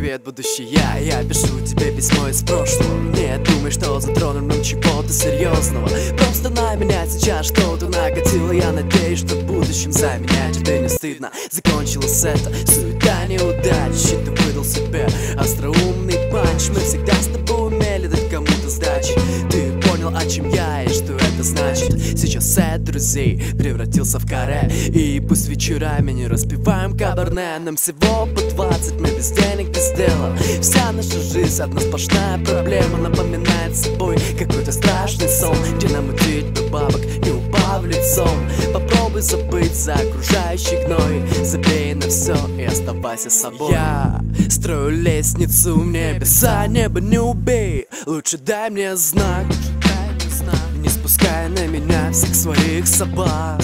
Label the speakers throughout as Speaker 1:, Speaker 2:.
Speaker 1: Привет, будущее я пишу тебе письмо из прошлого. Не думай, что затронул нам чего-то серьезного. Просто на меня сейчас что-то накатило. Я надеюсь, что в будущем за меня тебе не стыдно. Закончилось это, суета, неудачи. Ты выдал себе остроумный панч. Мы всегда с тобой умели дать кому-то сдачи. Ты понял, о чем я и что это значит. Сейчас сет друзей превратился в каре. И пусть вечерами не распиваем кабарне. Нам всего по 20, мы без денег, без дела. Вся наша жизнь одна сплошная проблема. Напоминает собой какой-то страшный сон, где нам мутить бы бабок, не упав лицом. Попробуй забыть за окружающий гной. Забей на все и оставайся собой. Я строю лестницу в небеса. Небо не убей, лучше дай мне знак. Не спускай на меня всех своих собак.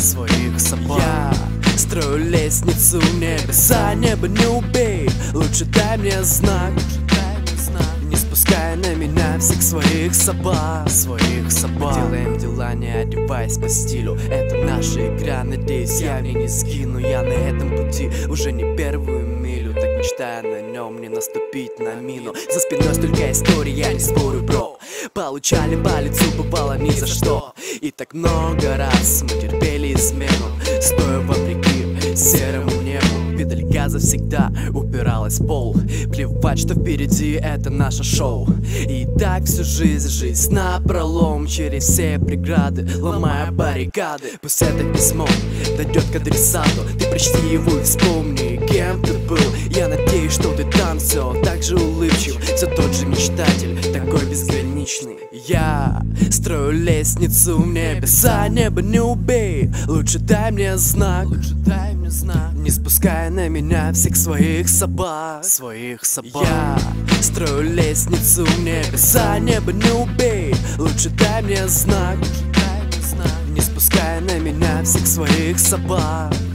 Speaker 1: Я строю лестницу в небеса. Небо не убей, лучше дай мне знак. Не спускай на меня всех своих собак. Делаем дела, не одеваясь по стилю. Это наша игра, надеюсь, я в ней не сгину. Я на этом пути уже не первую милю. Так мечтая на нем не наступить на мину. За спиной столько историй, я не спорю, бро. Получали по лицу, бывало ни за что. И так много раз мы терпели измену, стоя вопреки серому небу. Педаль газа всегда упиралась в пол. Плевать, что впереди, это наше шоу. И так всю жизнь напролом, через все преграды, ломая баррикады. Пусть это письмо дойдет к адресату. Ты прочти его и вспомни, кем ты был. Я надеюсь, что ты там все так же улыбчив. Все тот же мечтатель, такой безграничный. Я строю лестницу в небеса. Небо не убей, лучше дай мне знак. Не спускай на меня всех своих собак. Я строю лестницу в небеса. Небо не убей, лучше дай мне знак. Не спускай на меня всех своих собак.